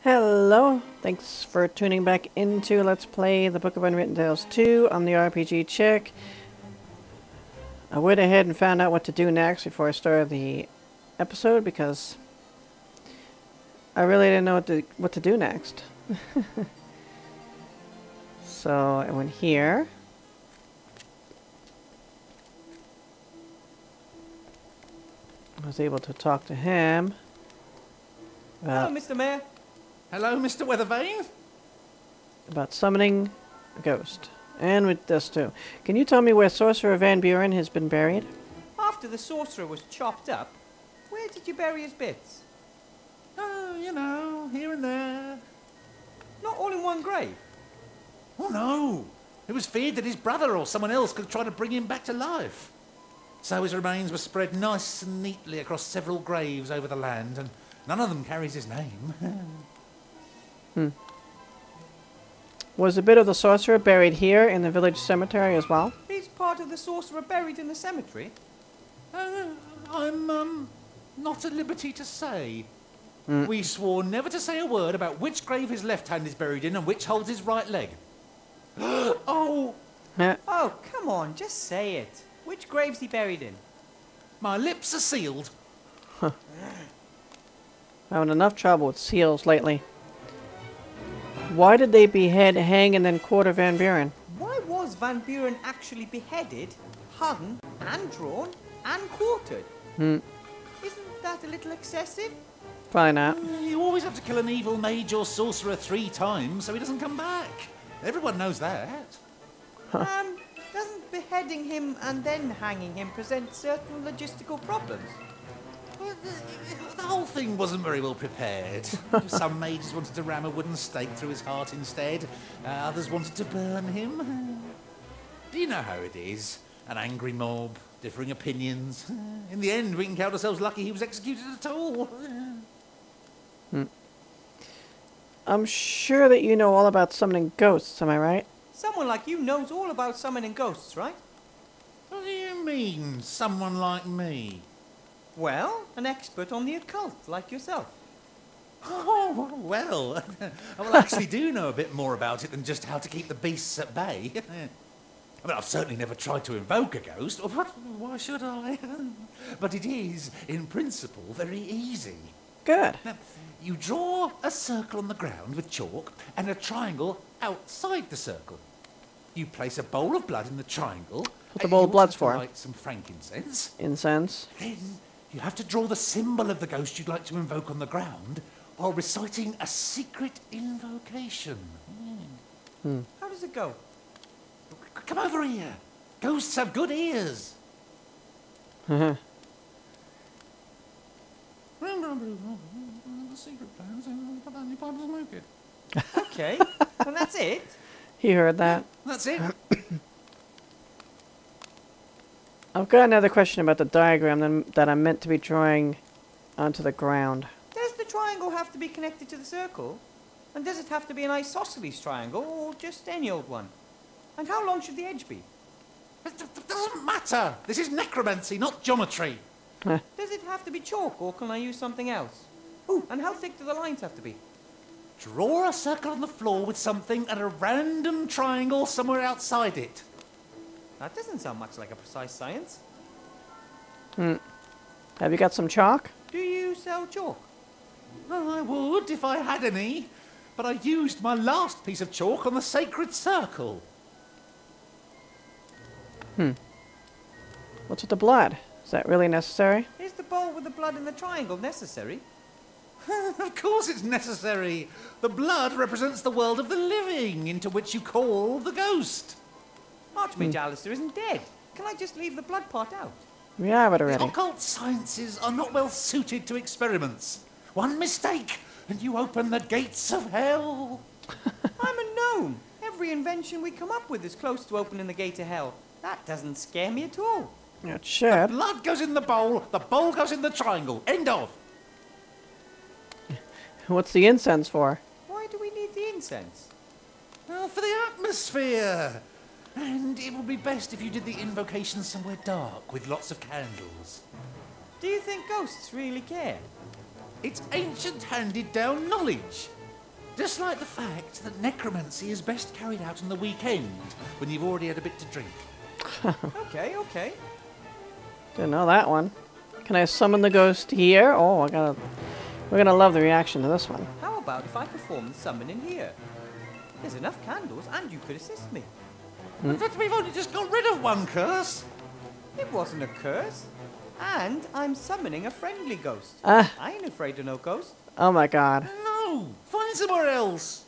Hello, thanks for tuning back into Let's Play the Book of Unwritten Tales 2 on the RPG Chick. I went ahead and found out what to do next before I started the episode because I really didn't know what to do next. So I went here. I was able to talk to him. Hello, Mr. Mayor. Hello, Mr. Weathervane. About summoning a ghost. And with this too. Can you tell me where Sorcerer Van Buren has been buried? After the sorcerer was chopped up, where did you bury his bits? Oh, you know, here and there. Not all in one grave. Oh, no. It was feared that his brother or someone else could try to bring him back to life. So his remains were spread nice and neatly across several graves over the land, and none of them carries his name. Was a bit of the sorcerer buried here in the village cemetery as well? Is part of the sorcerer buried in the cemetery? I'm not at liberty to say. We swore never to say a word about which grave his left hand is buried in and which holds his right leg. Oh! Oh, come on, just say it. Which grave's he buried in? My lips are sealed. Having enough trouble with seals lately. Why did they behead, hang, and then quarter Van Buren? Why was Van Buren actually beheaded, hung, and drawn, and quartered? Isn't that a little excessive? Probably not. You always have to kill an evil mage or sorcerer 3 times so he doesn't come back. Everyone knows that. Doesn't beheading him and then hanging him present certain logistical problems? The whole thing wasn't very well prepared. Some mages wanted to ram a wooden stake through his heart instead. Others wanted to burn him. You know how it is. An angry mob, differing opinions. In the end, we can count ourselves lucky he was executed at all. I'm sure that you know all about summoning ghosts, am I right? Someone like you knows all about summoning ghosts, right? What do you mean, someone like me? Well, an expert on the occult, like yourself. Oh, well, I actually do know a bit more about it than just how to keep the beasts at bay. I mean, I've certainly never tried to invoke a ghost. Why should I? But it is, in principle, very easy. Good. Now, you draw a circle on the ground with chalk and a triangle outside the circle. You place a bowl of blood in the triangle. What the bowl of blood's for? Light some frankincense. Incense. Then you have to draw the symbol of the ghost you'd like to invoke on the ground while reciting a secret invocation. How does it go? Come over here. Ghosts have good ears. Okay, and that's it? He heard that. That's it. I've got another question about the diagram that I'm meant to be drawing onto the ground. Does the triangle have to be connected to the circle? And does it have to be an isosceles triangle, or just any old one? And how long should the edge be? It doesn't matter. This is necromancy, not geometry. Does it have to be chalk, or can I use something else? Ooh, and how thick do the lines have to be? Draw a circle on the floor with something and a random triangle somewhere outside it. That doesn't sound much like a precise science. Have you got some chalk? Do you sell chalk? Well, I would if I had any, but I used my last piece of chalk on the sacred circle. What's with the blood? Is that really necessary? Is the bowl with the blood in the triangle necessary? Of course it's necessary. The blood represents the world of the living, into which you call the ghost. Archmage Alistair isn't dead. Can I just leave the blood part out? We have it The already. occult sciences are not well suited to experiments. One mistake, and you open the gates of hell. I'm a gnome. Every invention we come up with is close to opening the gate of hell. That doesn't scare me at all. It should. Blood goes in the bowl goes in the triangle. End of. What's the incense for? Why do we need the incense? Well, for the atmosphere. And it would be best if you did the invocation somewhere dark with lots of candles. Do you think ghosts really care? It's ancient handed-down knowledge. Just like the fact that necromancy is best carried out on the weekend, when you've already had a bit to drink. Okay, okay. Didn't know that one. Can I summon the ghost here? Oh, we're gonna love the reaction to this one. How about if I perform the summoning here? There's enough candles and you could assist me. But we've only just got rid of one curse. It wasn't a curse. And I'm summoning a friendly ghost. Ah. I ain't afraid of no ghost. Oh my god. No, find somewhere else.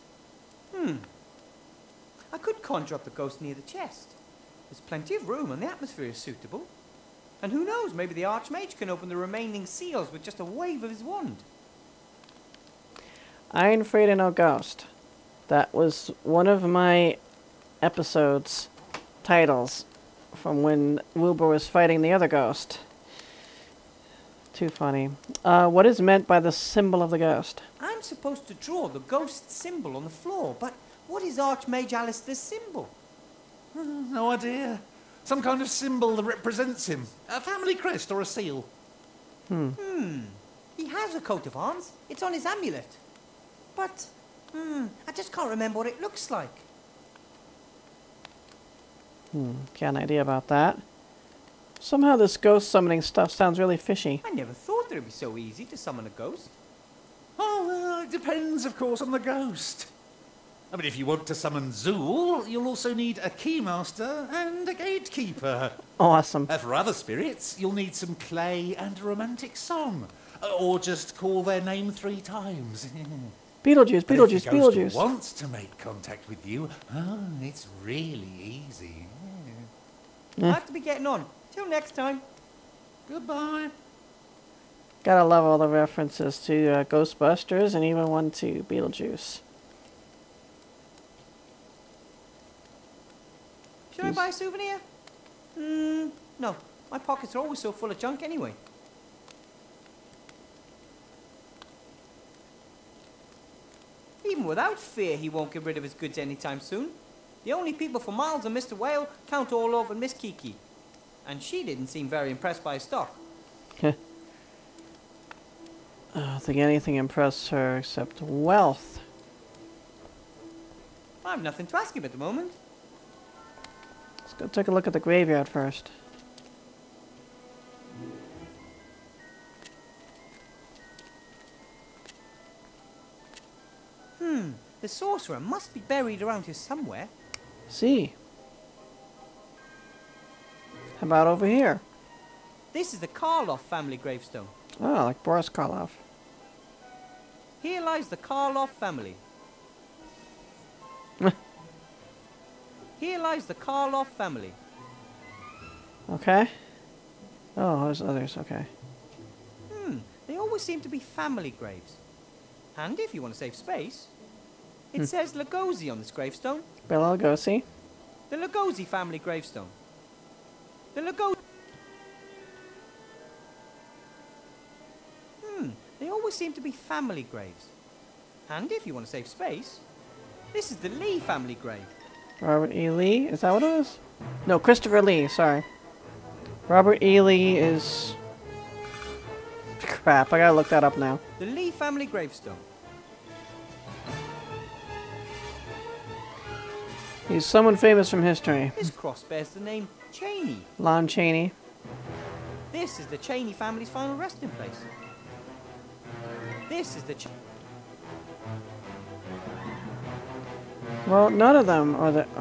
I could conjure up the ghost near the chest. There's plenty of room and the atmosphere is suitable. And who knows, maybe the Archmage can open the remaining seals with just a wave of his wand. I ain't afraid of no ghost. That was one of my episodes titles from when Wilbur was fighting the other ghost. Too funny. What is meant by the symbol of the ghost? I'm supposed to draw the ghost symbol on the floor, but what is Archmage Alistair's symbol? No idea. Some kind of symbol that represents him. A family crest or a seal. He has a coat of arms. It's on his amulet. But, I just can't remember what it looks like. Got an idea about that. Somehow this ghost summoning stuff sounds really fishy. I never thought that it'd be so easy to summon a ghost. Oh, it depends, of course, on the ghost. I mean, if you want to summon Zool, you'll also need a keymaster and a gatekeeper. Awesome. For other spirits, you'll need some clay and a romantic song. Or just call their name 3 times. Beetlejuice, But Beetlejuice, if the ghost Beetlejuice. wants to make contact with you, it's really easy. I have to be getting on. Till next time. Goodbye. Gotta love all the references to Ghostbusters and even one to Beetlejuice. Should I buy a souvenir? No. My pockets are always so full of junk anyway. Even without fear, he won't get rid of his goods anytime soon. The only people for Miles are Mr. Whale, Count Orlov, and Miss Kiki. And she didn't seem very impressed by his stock. I don't think anything impressed her except wealth. I have nothing to ask him at the moment. Let's go take a look at the graveyard first. The sorcerer must be buried around here somewhere. See. How about over here? This is the Karloff family gravestone. Oh, like Boris Karloff. Here lies the Karloff family. Here lies the Karloff family. Okay. Oh, there's others, okay. They always seem to be family graves. And if you want to save space, it says Lugosi on this gravestone. Bela Lugosi. The Lugosi family gravestone. The Lugosi... They always seem to be family graves. And if you want to save space, this is the Lee family grave. Robert E. Lee? Is that what it is? No, Christopher Lee, sorry. Robert E. Lee is... Crap, I gotta look that up now. The Lee family gravestone. He's someone famous from history. This cross bears the name Cheney. Lon Chaney. This is the Cheney family's final resting place. This is the Well, none of them are the...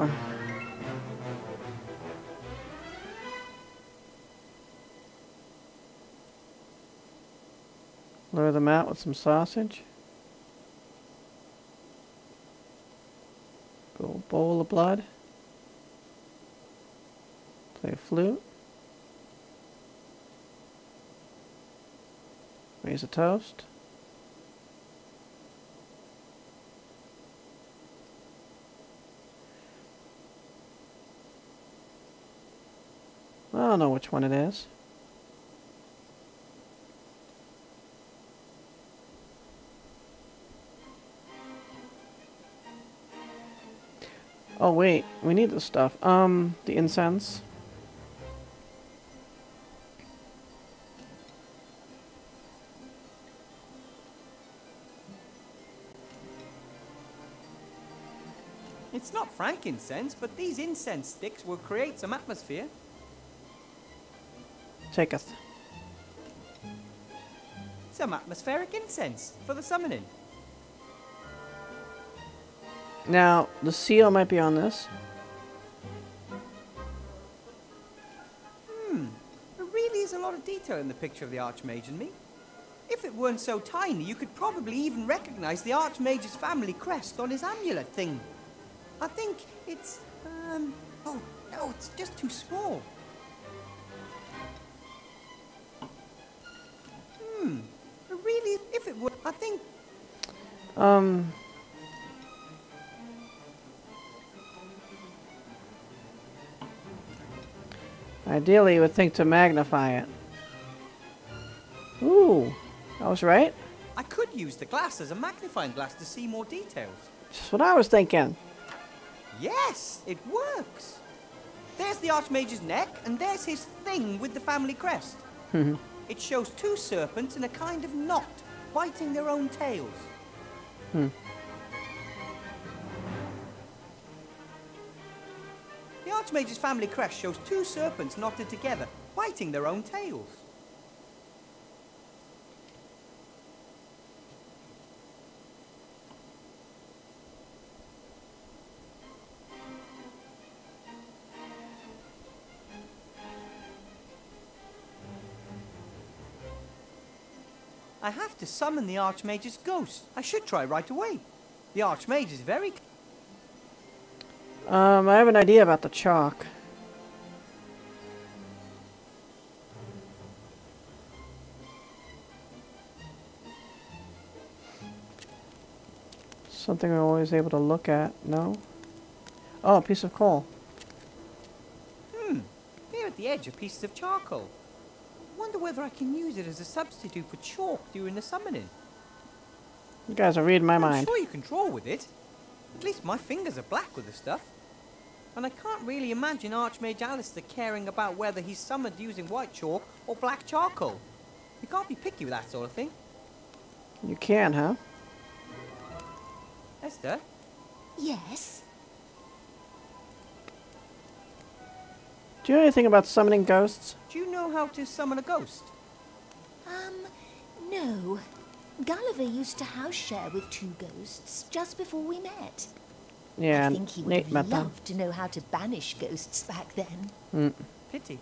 Lure them out with some sausage. Go bowl of blood. Play a flute. Raise a toast. I don't know which one it is. Oh wait, we need this stuff. The incense. It's not frankincense, but these incense sticks will create some atmosphere. Taketh. Some atmospheric incense for the summoning. Now, the seal might be on this. There really is a lot of detail in the picture of the Archmage and me. If it weren't so tiny, you could probably even recognize the Archmage's family crest on his amulet thing. I think it's, oh, no, it's just too small. Really, if it were, I think... Ideally, you would think to magnify it. Ooh, I was right. I could use the glass as a magnifying glass to see more details. Just what I was thinking. Yes, it works. There's the Archmage's neck, and there's his thing with the family crest. It shows two serpents in a kind of knot, biting their own tails. The Archmage's family crest shows two serpents knotted together, biting their own tails. I have to summon the Archmage's ghost. I should try right away. The Archmage is very... I have an idea about the chalk. Something I'm always able to look at. No? Oh, a piece of coal. Here at the edge are pieces of charcoal. Wonder whether I can use it as a substitute for chalk during the summoning. You guys are reading my I'm mind. sure you can draw with it. At least my fingers are black with the stuff. And I can't really imagine Archmage Alistair caring about whether he's summoned using white chalk or black charcoal. You can't be picky with that sort of thing. You can, huh? Esther? Yes? Do you know anything about summoning ghosts? Do you know how to summon a ghost? No. Gulliver used to house share with two ghosts just before we met. Yeah, I think he would Nate have met them. loved to know how to banish ghosts back then. Pity.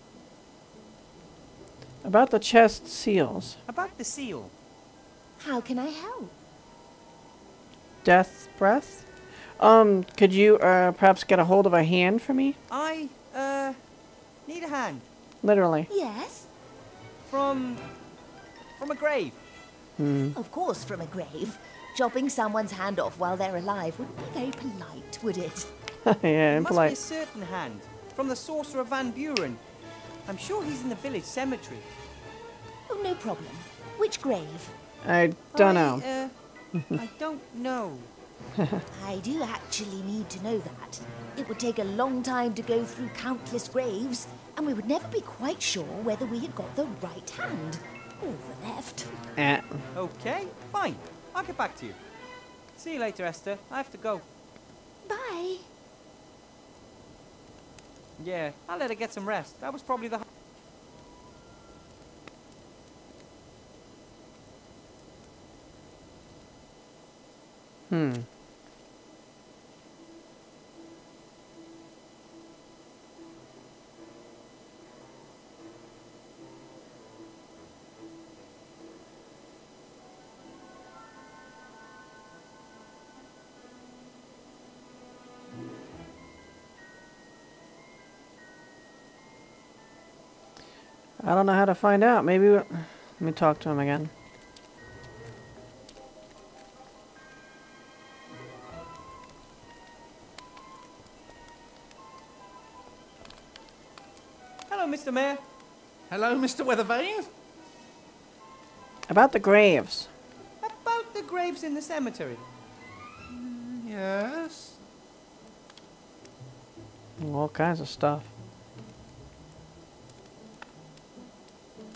About the chest seals. About the seal. How can I help? Death breath? Could you, perhaps get a hold of a hand for me? I, need a hand. Literally. Yes? From a grave. Of course, from a grave. Chopping someone's hand off while they're alive wouldn't be very polite, would it? Yeah, It must be a impolite. certain hand. From the Sorcerer Van Buren. I'm sure he's in the village cemetery. Oh, no problem. Which grave? I don't know. I don't know. I do actually need to know that. It would take a long time to go through countless graves, and we would never be quite sure whether we had got the right hand or the left. Okay, fine. I'll get back to you. See you later, Esther. I have to go. Bye. Yeah, I'll let her get some rest. That was probably the... I don't know how to find out. Maybe... Let me talk to him again. Hello, Mr. Mayor. Hello, Mr. Weathervane? About the graves. About the graves in the cemetery. Yes? All kinds of stuff.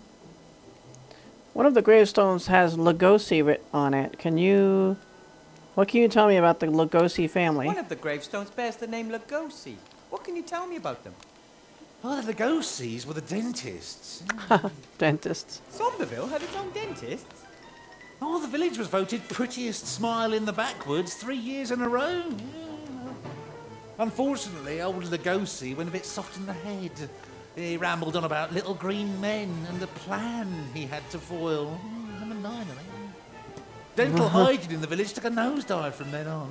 One of the gravestones has Lugosi writ on it. Can you What can you tell me about the Lugosi family? One of the gravestones bears the name Lugosi. What can you tell me about them? Oh, the Lugosis were the dentists. Dentists. Somerville had its own dentists. Oh, the village was voted prettiest smile in the backwoods 3 years in a row. Yeah. Unfortunately, old Lugosi went a bit soft in the head. He rambled on about little green men and the plan he had to foil. Number 9, I think. Dental hygiene in the village took a nosedive from then on.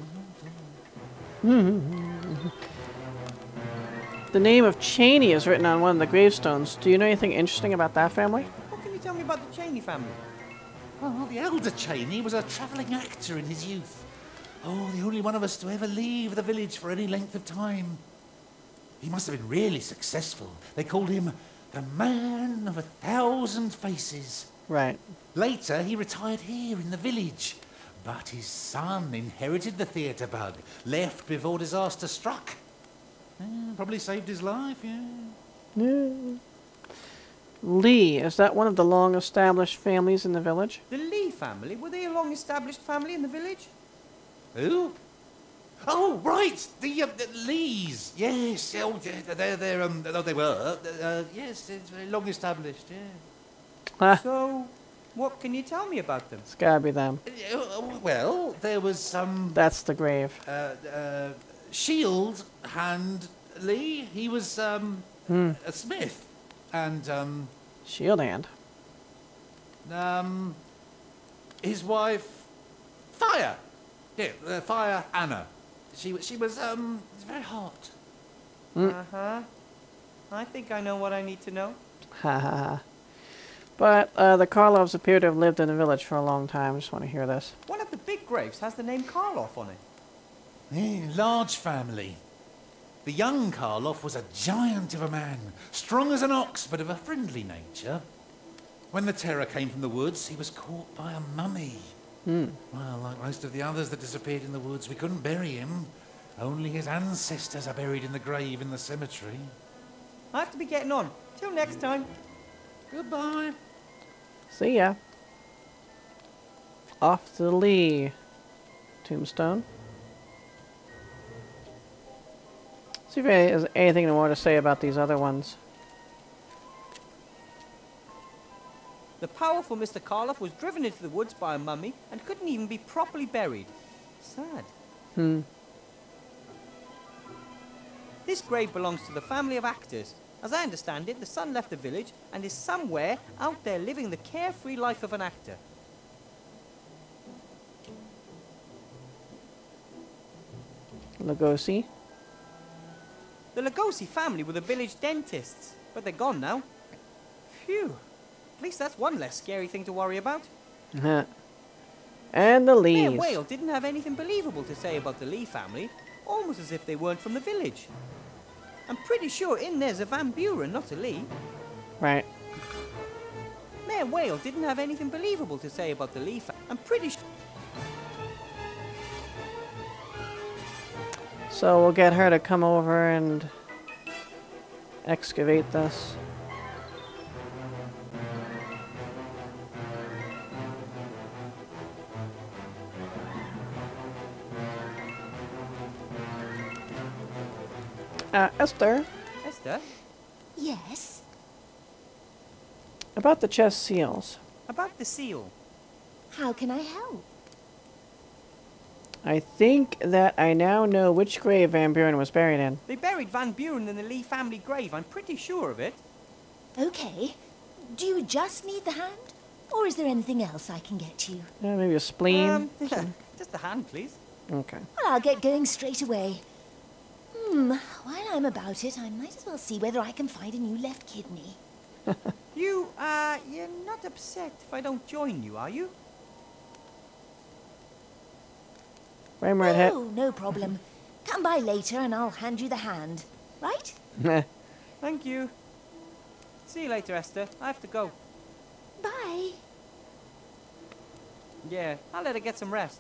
The name of Cheney is written on one of the gravestones. Do you know anything interesting about that family? What can you tell me about the Cheney family? Oh, the elder Cheney was a travelling actor in his youth. Oh, the only one of us to ever leave the village for any length of time. He must have been really successful. They called him the Man of 1,000 Faces. Right. Later, he retired here in the village. But his son inherited the theatre bug, left before disaster struck. Probably saved his life, yeah. Lee, is that one of the long-established families in the village? The Lee family? Were they a long-established family in the village? Who? Oh, right, the Lees. Yes, oh, they were. Yes, it's very long established. Yeah. So, what can you tell me about them? It's gotta be them. Well, there was some. That's the grave. Shield Hand Lee. He was a smith, and Shield hand. his wife Fire. Yeah, Fire Anna. She was very hot. Uh-huh. I think I know what I need to know. Ha ha ha. But the Karlovs appear to have lived in the village for a long time. I just want to hear this. One of the big graves has the name Karloff on it. Yeah, large family. The young Karloff was a giant of a man, strong as an ox, but of a friendly nature. When the terror came from the woods, he was caught by a mummy. Well, like most of the others that disappeared in the woods, we couldn't bury him. Only his ancestors are buried in the grave in the cemetery. I have to be getting on. Till next time. Goodbye. See ya. Off to the Lee tombstone. See if there's anything more to say about these other ones. The powerful Mr. Karloff was driven into the woods by a mummy and couldn't even be properly buried. Sad. This grave belongs to the family of actors. As I understand it, the son left the village and is somewhere out there living the carefree life of an actor. Lugosi. The Lugosi family were the village dentists, but they're gone now. Phew. At least that's one less scary thing to worry about. And the Mayor Lees. Whale didn't have anything believable to say about the Lee family, almost as if they weren't from the village. I'm pretty sure in there's a Van Buren, not a Lee. Right. Mayor Whale didn't have anything believable to say about the Lee family. I'm pretty sure. So we'll get her to come over and excavate this. Esther, Esther, Yes? about the chest seals. about the seal. How can I help? I think that I now know which grave Van Buren was buried in. They buried Van Buren in the Lee family grave. I'm pretty sure of it. Okay. Do you just need the hand? Or is there anything else I can get you? Maybe a spleen. Just a hand, please. Okay. Well, I'll get going straight away. While I'm about it, I might as well see whether I can find a new left kidney. You're not upset if I don't join you, are you? Frame rate hit. Oh, no problem. Come by later and I'll hand you the hand. Right? Thank you. See you later, Esther. I have to go. Bye. Yeah, I'll let her get some rest.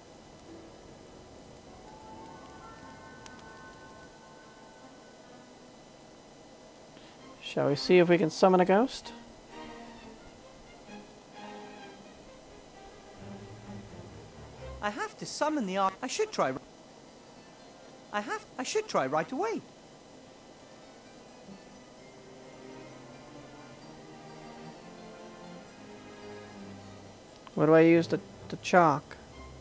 Shall we see if we can summon a ghost? I have to summon the arch... I should try right away. What do I use the chalk?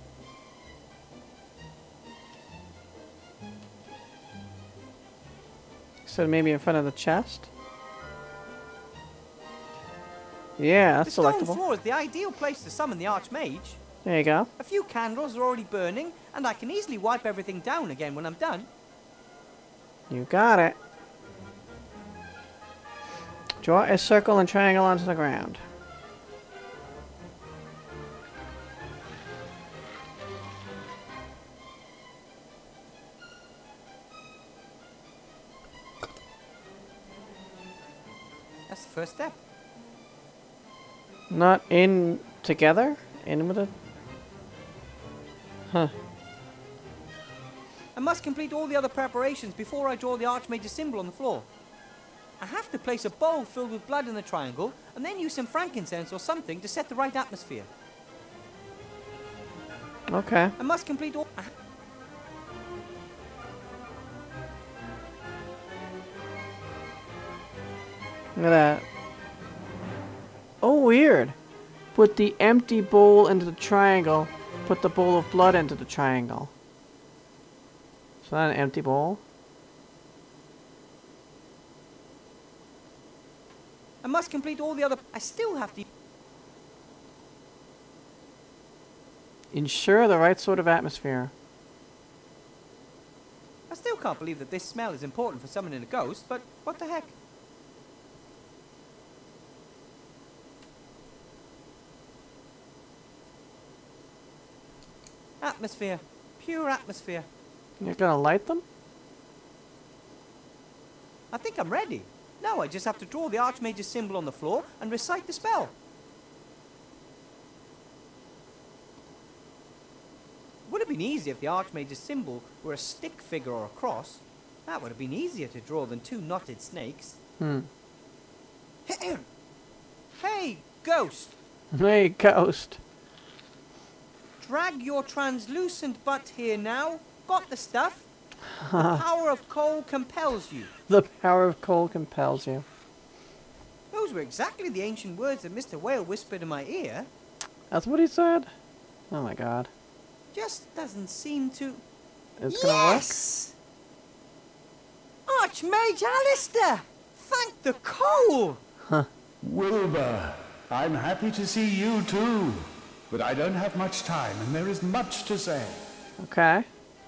So maybe in front of the chest? Yeah, that's the stone selectable. floor is the ideal place to summon the Archmage. There you go. A few candles are already burning, and I can easily wipe everything down again when I'm done. You got it. Draw a circle and triangle onto the ground. That's the first step. Not in together? In with it? Huh. I must complete all the other preparations before I draw the Archmage's symbol on the floor. I have to place a bowl filled with blood in the triangle, and then use some frankincense or something to set the right atmosphere. Okay. I must complete all... Look at that. Oh, weird. Put the empty bowl into the triangle. Put the bowl of blood into the triangle. Is that an empty bowl? I must complete all the other... I still have to... Ensure the right sort of atmosphere. I still can't believe that this smell is important for summoning a ghost, but what the heck? Atmosphere. Pure atmosphere. You're gonna light them? I think I'm ready. Now I just have to draw the Archmage's symbol on the floor and recite the spell. Would have been easier if the Archmage's symbol were a stick figure or a cross. That would have been easier to draw than two knotted snakes. Hey, ghost! Hey, ghost. Drag your translucent butt here now. Got the stuff? The power of coal compels you. The power of coal compels you. Those were exactly the ancient words that Mr. Whale whispered in my ear. That's what he said? Oh my god. Just doesn't seem to... It's gonna yes! Archmage Alistair! Thank the coal! Wilbur, I'm happy to see you too. But I don't have much time, and there is much to say. work. Okay.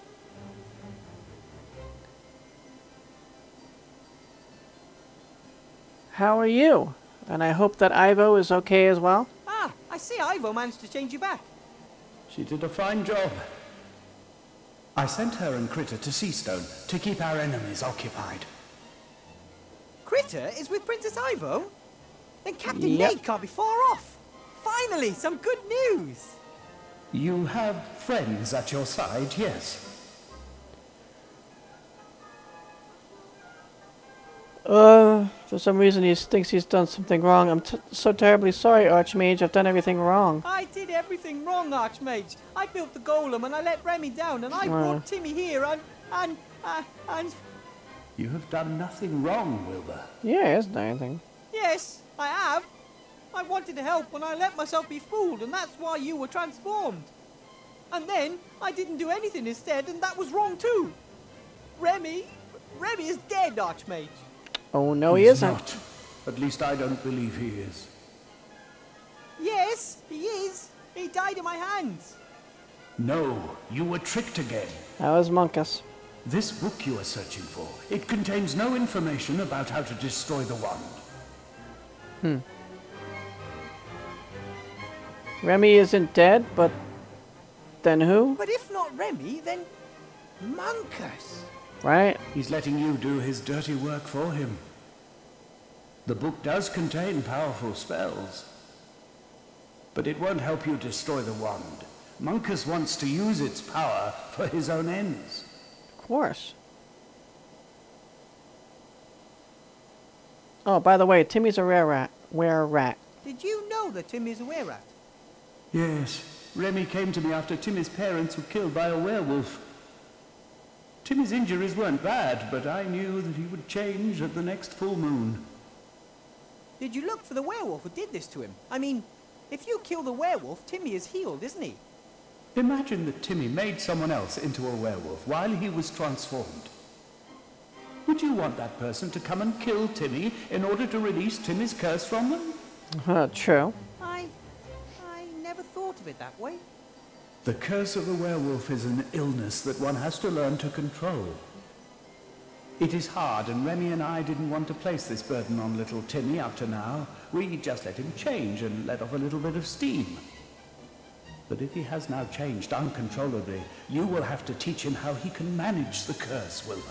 How are you? And I hope that Ivo is okay as well. Ah, I see Ivo managed to change you back. She did a fine job. I sent her and Critter to Seastone to keep our enemies occupied. Critter is with Princess Ivo? Then Captain Yep. Nate can't be far off. Finally, some good news. You have friends at your side, yes? For some reason he thinks he's done something wrong. I'm so terribly sorry, Archmage. I've done everything wrong. I did everything wrong, Archmage. I built the golem and I let Remy down and I brought Timmy here and... You have done nothing wrong, Wilbur. Yeah, isn't there anything? Yes, I have. I wanted to help when I let myself be fooled, and that's why you were transformed. And then I didn't do anything instead, and that was wrong too. Remy is dead, Archmage. Oh, no, he He's isn't. not. At least I don't believe he is. Yes, he is. He died in my hands. No, you were tricked again. That was Monkus. This book you are searching for, it contains no information about how to destroy the wand. Remy isn't dead, but then who? But if not Remy, then Monkus. Right? He's letting you do his dirty work for him. The book does contain powerful spells, but it won't help you destroy the wand. Monkus wants to use its power for his own ends. Of course. Oh, by the way, Timmy's a rare rat. Did Did you know that Timmy's a were-rat? Yes, Remy came to me after Timmy's parents were killed by a werewolf. Timmy's injuries weren't bad, but I knew that he would change at the next full moon. Did you look for the werewolf who did this to him? I mean, if you kill the werewolf, Timmy is healed, isn't he? Imagine that Timmy made someone else into a werewolf while he was transformed. Would you want that person to come and kill Timmy in order to release Timmy's curse from them? True. I never thought of it that way. The curse of the werewolf is an illness that one has to learn to control. It is hard, and Remy and I didn't want to place this burden on little Timmy up to now. We just let him change and let off a little bit of steam. But if he has now changed uncontrollably, you will have to teach him how he can manage the curse, Wilbur.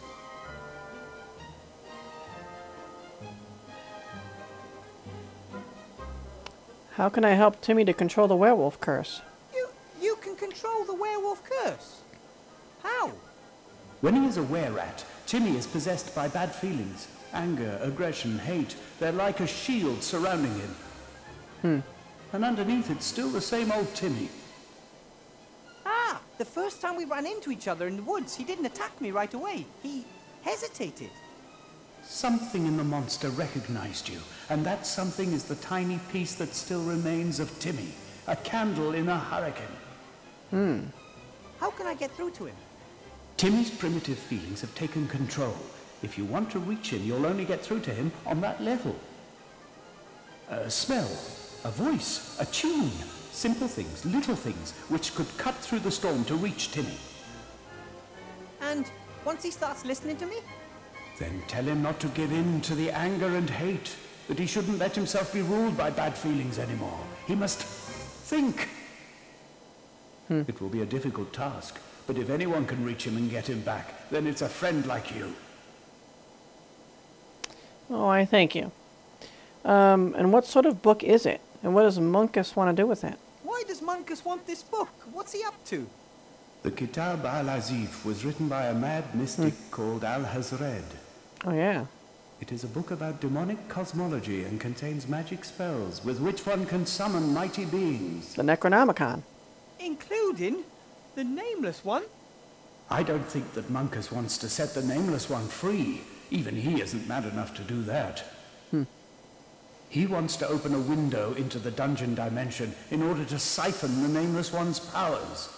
How can I help Timmy to control the werewolf curse? You can control the werewolf curse. How? When he is a were-rat, Timmy is possessed by bad feelings. Anger, aggression, hate. They're like a shield surrounding him. And underneath it's still the same old Timmy. Ah, the first time we ran into each other in the woods, he didn't attack me right away. He hesitated. Something in the monster recognized you, and that something is the tiny piece that still remains of Timmy. A candle in a hurricane. How can I get through to him? Timmy's primitive feelings have taken control. If you want to reach him, you'll only get through to him on that level. A smell, a voice, a tune. Simple things, little things, which could cut through the storm to reach Timmy. And once he starts listening to me? Then tell him not to give in to the anger and hate, that he shouldn't let himself be ruled by bad feelings anymore. He must think. It will be a difficult task, but if anyone can reach him and get him back, then it's a friend like you. Oh, I thank you. And what sort of book is it? And what does Monkus want to do with it? Why does Monkus want this book? What's he up to? The Kitab al-Azif was written by a mad mystic called Al-Hazred. Oh, yeah. It is a book about demonic cosmology and contains magic spells with which one can summon mighty beings. The Necronomicon. Including the Nameless One? I don't think that Monkus wants to set the Nameless One free. Even he isn't mad enough to do that. He wants to open a window into the dungeon dimension in order to siphon the Nameless One's powers.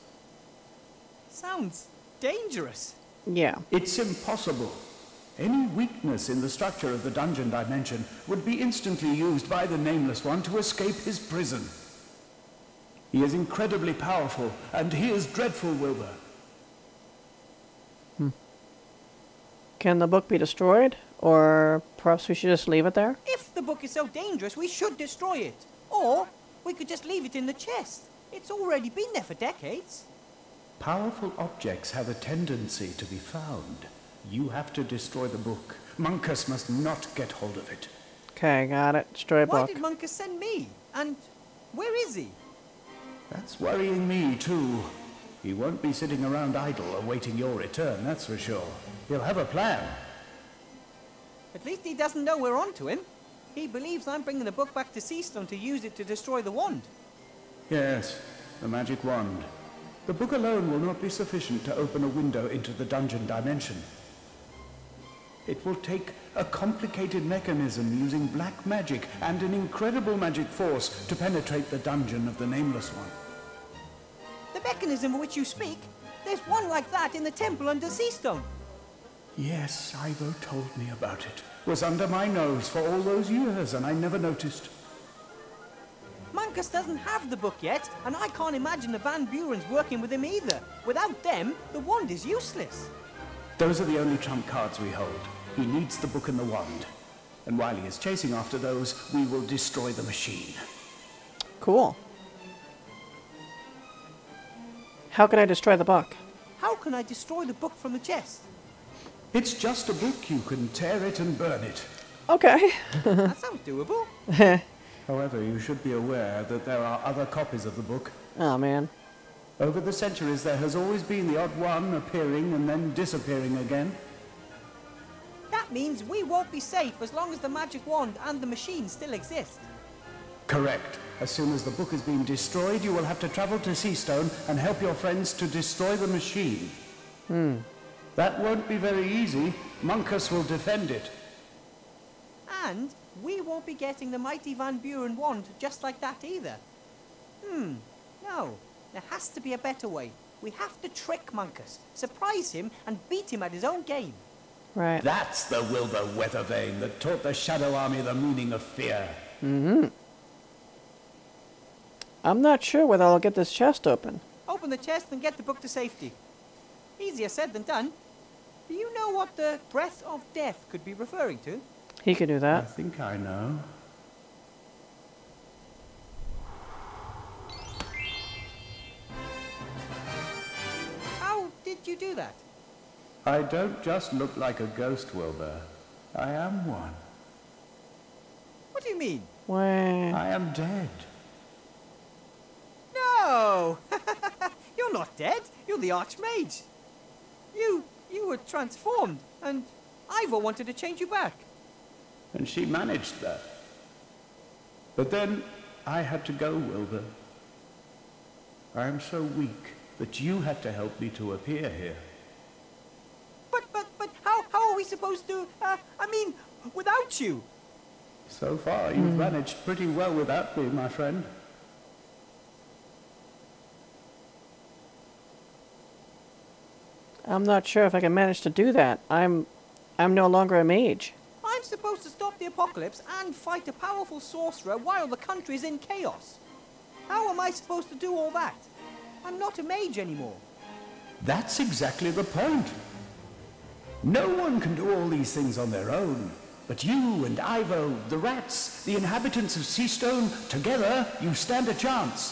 Sounds dangerous. Yeah. It's impossible. Any weakness in the structure of the dungeon dimension would be instantly used by the Nameless One to escape his prison. He is incredibly powerful, and he is dreadful, Wilbur. Can the book be destroyed? Or perhaps we should just leave it there? If the book is so dangerous, we should destroy it. Or we could just leave it in the chest. It's already been there for decades. Powerful objects have a tendency to be found. You have to destroy the book. Monkus must not get hold of it. Okay, got it. Destroy Why book. did Monkus send me? And where is he? That's worrying me, too. He won't be sitting around idle awaiting your return, that's for sure. He'll have a plan. At least he doesn't know we're on to him. He believes I'm bringing the book back to Seastone to use it to destroy the wand. Yes, the magic wand. The book alone will not be sufficient to open a window into the dungeon dimension. It will take a complicated mechanism using black magic and an incredible magic force to penetrate the dungeon of the Nameless One. The mechanism of which you speak, there's one like that in the temple under Seastone. Yes, Ivo told me about it. It was under my nose for all those years, and I never noticed. Monkus doesn't have the book yet, and I can't imagine the Van Buren's working with him either. Without them, the wand is useless. Those are the only trump cards we hold. He needs the book and the wand. And while he is chasing after those, we will destroy the machine. Cool. How can I destroy the book? How can I destroy the book from the chest? It's just a book. You can tear it and burn it. Okay. That sounds doable. However, you should be aware that there are other copies of the book. Oh, man. Over the centuries, there has always been the odd one appearing and then disappearing again. That means we won't be safe as long as the magic wand and the machine still exist. Correct. As soon as the book has been destroyed, you will have to travel to Seastone and help your friends to destroy the machine. That won't be very easy. Monkus will defend it. And we won't be getting the mighty Van Buren wand just like that either. No. There has to be a better way. We have to trick Monkus, surprise him, and beat him at his own game. Right. That's the Wilbur Weathervane that taught the Shadow Army the meaning of fear. I'm not sure whether I'll get this chest open. Open the chest and get the book to safety. Easier said than done. Do you know what the breath of death could be referring to? He could do I that. think I know. How did you do that? I don't just look like a ghost, Wilbur. I am one. What do you mean? Wah. I am dead. No! You're not dead. You're the Archmage. You were transformed, and Ivor wanted to change you back. And she managed that. But then I had to go, Wilbur. I am so weak that you had to help me to appear here. But how are we supposed to, without you? So far, you've managed pretty well without me, my friend. I'm not sure if I can manage to do that. I'm no longer a mage. I'm supposed to stop the apocalypse and fight a powerful sorcerer while the country's in chaos. How am I supposed to do all that? I'm not a mage anymore. That's exactly the point. No one can do all these things on their own. But you and Ivo, the rats, the inhabitants of Seastone, together you stand a chance.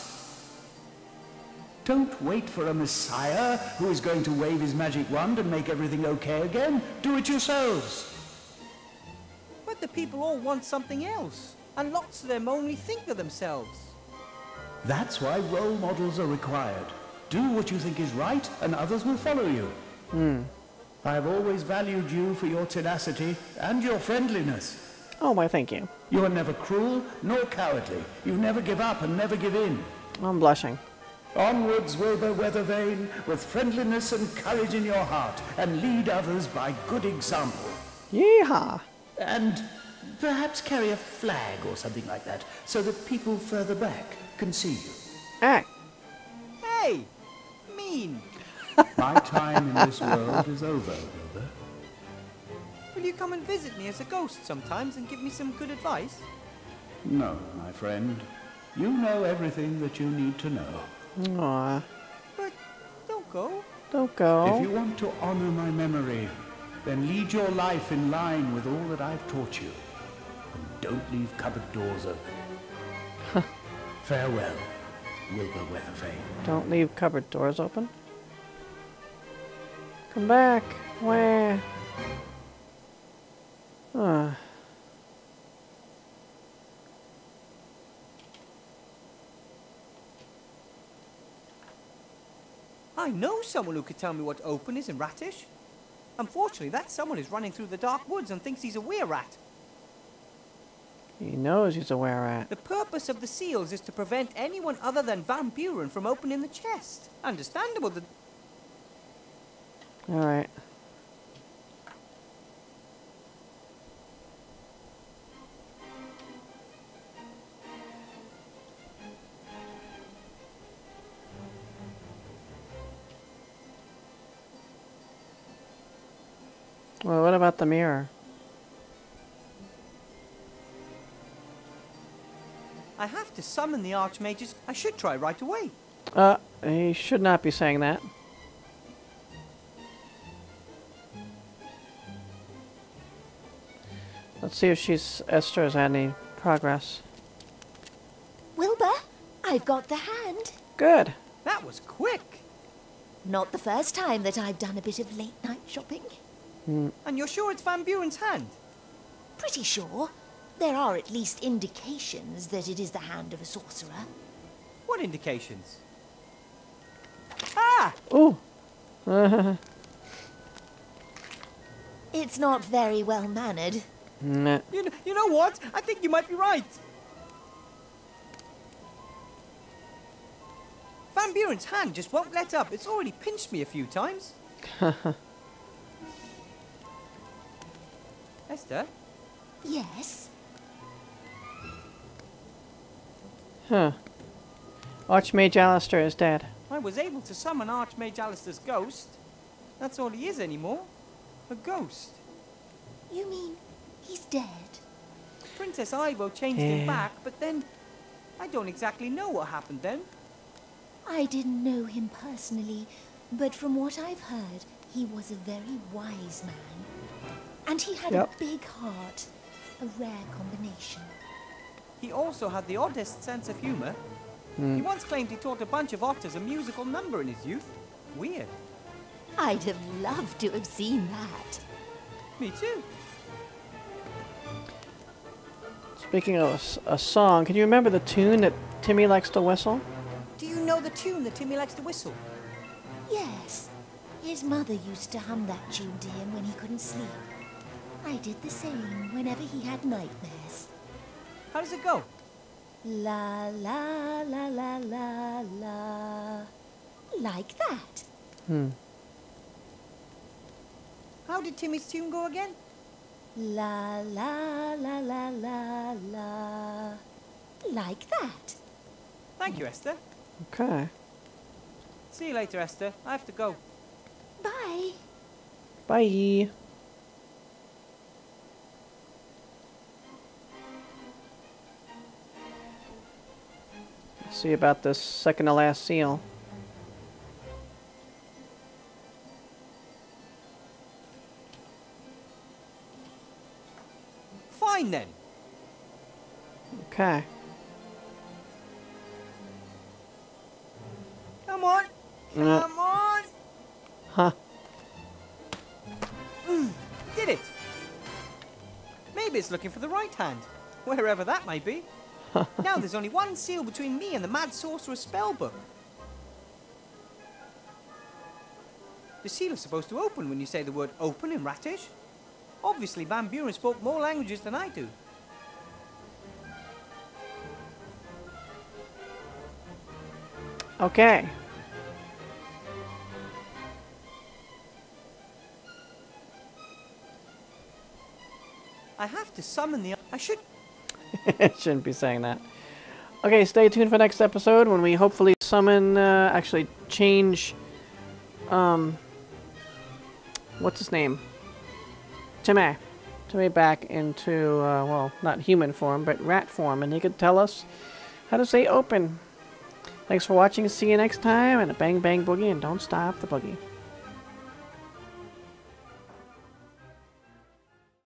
Don't wait for a messiah who is going to wave his magic wand and make everything okay again. Do it yourselves. But the people all want something else, and lots of them only think of themselves. That's why role models are required. Do what you think is right, and others will follow you. I have always valued you for your tenacity and your friendliness. Oh, why, thank you. You are never cruel nor cowardly. You never give up and never give in. I'm blushing. Onwards, Wilbur Weathervane, with friendliness and courage in your heart, and lead others by good example. Yeehaw! And perhaps carry a flag or something like that, so that people further back can see you. Ah, Hey! Mean! My time in this world is over, Wilbur. Will you come and visit me as a ghost sometimes and give me some good advice? No, my friend. You know everything that you need to know. aw, But don't go. don't go. If you want to honor my memory, then lead your life in line with all that I've taught you. And don't leave cupboard doors open. Farewell, Wilbur Weathervane. Don't leave cupboard doors open. Come back. Wah. I know someone who could tell me what open is in Ratish. Unfortunately, that someone is running through the dark woods and thinks he's a were-rat. He knows he's a were-rat. The purpose of the seals is to prevent anyone other than Van Buren from opening the chest. Understandable that... Alright. Well, what about the mirror? I have to summon the Archmages. I should try right away. He should not be saying that. Let's see if Esther has had any progress. Wilbur, I've got the hand. Good. That was quick. Not the first time that I've done a bit of late-night shopping. And you're sure it's Van Buren's hand? Pretty sure. There are at least indications that it is the hand of a sorcerer. What indications? Ah! Ooh. It's not very well mannered. Nah. You know what? I think you might be right. Van Buren's hand just won't let up. It's already pinched me a few times. Esther? Yes? Huh. Archmage Alistair is dead. I was able to summon Archmage Alistair's ghost. That's all he is anymore. A ghost. You mean he's dead? Princess Ivo changed him back, but then I don't exactly know what happened then. I didn't know him personally, but from what I've heard, he was a very wise man. And he had a big heart, a rare combination. He also had the oddest sense of humor. He once claimed he taught a bunch of otters a musical number in his youth. Weird. I'd have loved to have seen that. Me too. Speaking of a song, can you remember the tune that Timmy likes to whistle? Do you know the tune that Timmy likes to whistle? Yes. His mother used to hum that tune to him when he couldn't sleep. I did the same whenever he had nightmares. How does it go? La la la la la la. Like that. How did Timmy's tune go again? La la la la la la. Like that. Thank you, Esther. Okay. See you later, Esther. I have to go. Bye. Bye. See about this second to last seal. Fine then. Okay. Come on. Come on. Huh. Did it. Maybe it's looking for the right hand, wherever that might be. Now there's only one seal between me and the Mad Sorcerer's spellbook. The seal is supposed to open when you say the word open in Ratish. Obviously, Van Buren spoke more languages than I do. Okay. I have to summon the... I should... Shouldn't be saying that. Okay, stay tuned for next episode when we hopefully summon, actually change, what's his name? Timmy back into, well, not human form, but rat form, and he could tell us how to say open. Thanks for watching, see you next time, and a bang bang boogie, and don't stop the boogie.